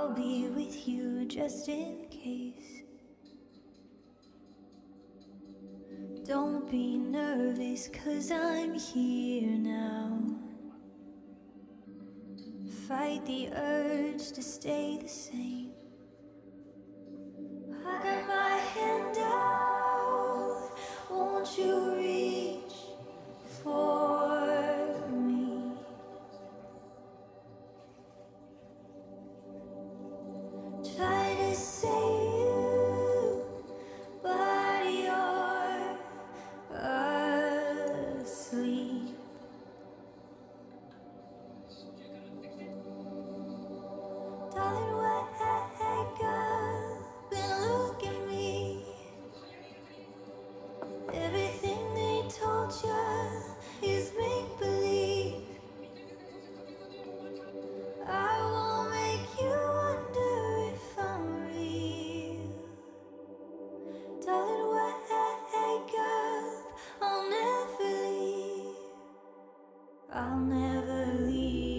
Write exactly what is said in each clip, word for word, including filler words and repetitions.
I'll be with you just in case. Don't be nervous, 'cause I'm here now. Fight the urge to stay the same. I got my hand out, won't you reach for me? Try to save you, but you're asleep. Darling, wake up and look at me. Everything they told you is make-believe. I won't make you wonder if I'm real. Darling, wake up, I'll never leave. I'll never leave.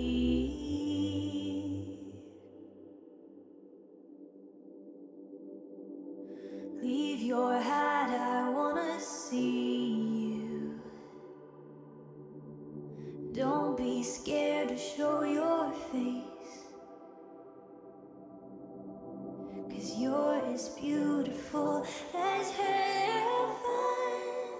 Leave your hat, I wanna see you. Don't be scared to show your face, 'cause you're as beautiful as heaven.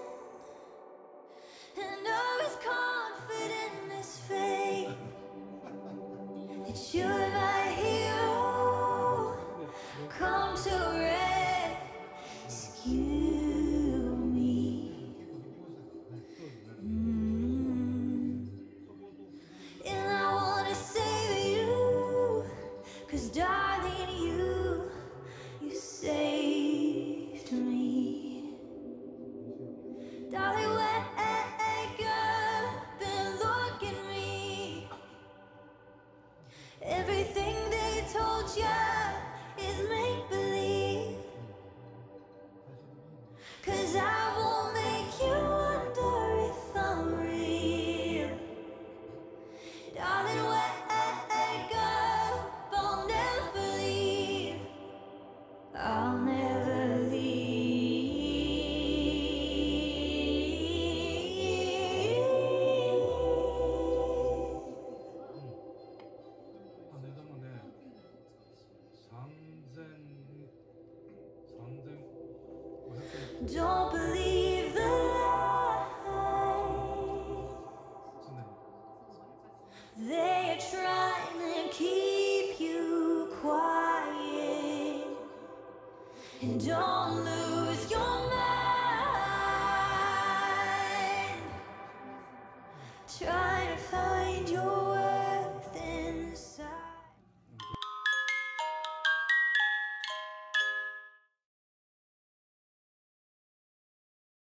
And I'm as confident as faith that you're my hero. Come to rescue me. Mm. And I wanna save you, 'cause darling, you, you saved me. Darling, wake up and look at me. Everything they told you is make-believe. 'Cause I won't make you wonder if I'm real. Darling, wake up, I'll never leave. I'll never leave. Don't believe the lies. They are trying to keep you quiet. And don't lose